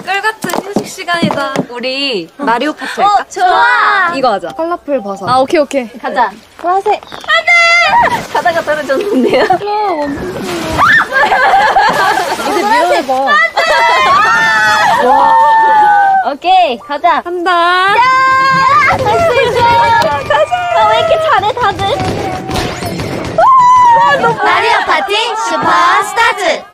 꿀같은 휴식 시간이다. 우리 마리오 파티 할까? 좋아. 이거 하자. 컬러풀 버섯. 아, 오케이. 가자. 보라색. 안돼. 가다가 떨어졌는데요. 이제 밀어내봐. 와. 오케이, 가자. 한다. 할 수 있어. 가자. 왜 이렇게 잘해 다들? 마리오 파티 슈퍼 스타즈!